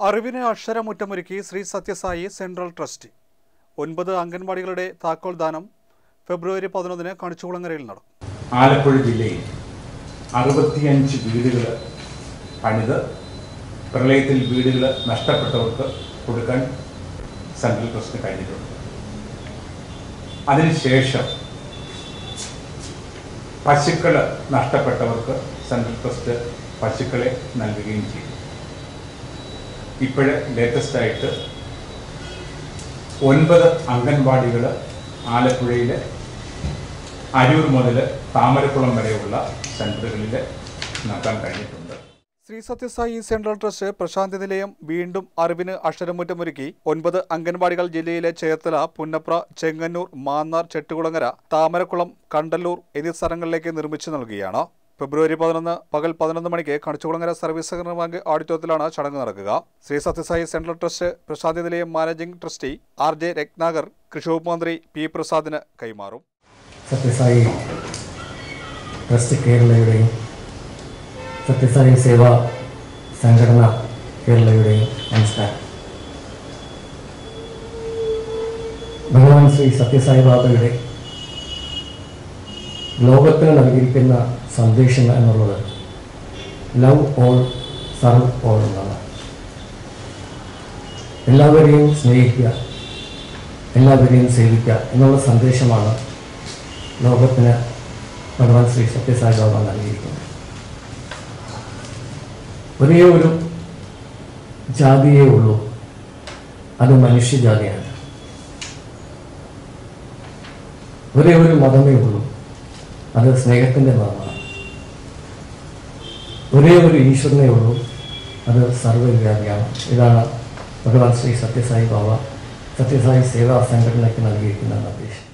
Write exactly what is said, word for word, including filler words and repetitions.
അറിവിന് അക്ഷരമുറ്റമൊരുക്കി Shri Sathya Sai central trust. ഒൻപത് അംഗൻവാടികളുടെ താക്കോൽ ദാനം ഫെബ്രുവരി പതിനൊന്നിന് കണിച്ചുകുളങ്ങരയിൽ നടക്കും. ആലപ്പുഴ ജില്ലയിൽ അറുപത്തിയഞ്ച് വീടുകൾ പണിത് പ്രളയത്തിൽ വീടുകൾ നഷ്ടപ്പെട്ടവർക്ക് കൊടുക്കാൻ സെൻട്രൽ ട്രസ്റ്റ് കഴിഞ്ഞിട്ടുണ്ട്. അതിനുശേഷം പശുക്കൾ നഷ്ടപ്പെട്ടവർക്ക് സെൻട്രൽ ട്രസ്റ്റ് പശുക്കളെ നൽകുകയും ചെയ്തു. ഇപ്പോഴ് ലേറ്റസ്റ്റായിട്ട് ഒൻപത് അംഗൻവാടികൾ ആലപ്പുഴയിലെ അരൂർ മുതൽ താമരക്കുളം വരെയുള്ള സെൻറ്ററുകളിൽ നടത്താൻ കഴിഞ്ഞിട്ടുണ്ട്. ശ്രീ സത്യസായി സെൻട്രൽ ട്രസ്റ്റ് പ്രശാന്തി നിലയം വീണ്ടും അറിവിന് അക്ഷരമുറ്റമൊരുക്കി ഒൻപത് അംഗൻവാടികൾ ജില്ലയിലെ ചേർത്തല, പുന്നപ്ര, ചെങ്ങന്നൂർ, മാന്നാർ, ചെട്ടുകുളങ്ങര, താമരക്കുളം, കണ്ടല്ലൂർ എന്നീ സ്ഥലങ്ങളിലേക്ക് നിർമ്മിച്ചു നൽകുകയാണ്. ഫെബ്രുവരി പതിനൊന്ന് പകൽ പതിനൊന്ന് മണിക്ക് കണിച്ചുകുളങ്ങര സർവീസ് സഹകരണ ബാങ്ക് ഓഡിറ്റോറിയത്തിലാണ് ചടങ്ങ് നടക്കുക. Shri Sathya Sai central trust Prashanti Nilayam managing trustee R J Ratnakar കൃഷി വകുപ്പ് മന്ത്രി പി പ്രസാദിന് കൈമാറും. സത്യസായി ട്രസ്റ്റ് കേരളയുടെയും സത്യസായി സേവാ സംഘടന കേരളയുടെയും നമസ്കാരം. ഭഗവാൻ ശ്രീ സത്യസായി ബാബയുടെ ലോകത്തിന് നൽകിയിരിക്കുന്ന സന്ദേശം എന്നുള്ളത് ലവ് ഓൾ സർവ് ഓൾ എന്നാണ്. എല്ലാവരെയും സ്നേഹിക്കുക, എല്ലാവരെയും സേവിക്കുക എന്നുള്ള സന്ദേശമാണ് ലോകത്തിന് ഭഗവാൻ ശ്രീ സത്യസായി ബാബ നൽകിയിരിക്കുന്നത്. ഒരേ ഒരു ജാതിയേ ഉള്ളൂ, അത് മനുഷ്യജാതിയാണ്. ഒരേ ഒരു മതമേ ഉള്ളൂ, അത് സ്നേഹത്തിൻ്റെ മതമാണ്. ഒരേ ഒരു ഈശ്വരനേ ഉള്ളൂ, അത് സർവ്വവ്യാപിയാണ്. ഇതാണ് ഭഗവാൻ ശ്രീ സത്യസായി ബാബ സത്യസായി സേവാ സംഘടനയ്ക്ക് നൽകിയിരിക്കുന്ന നിർദ്ദേശം.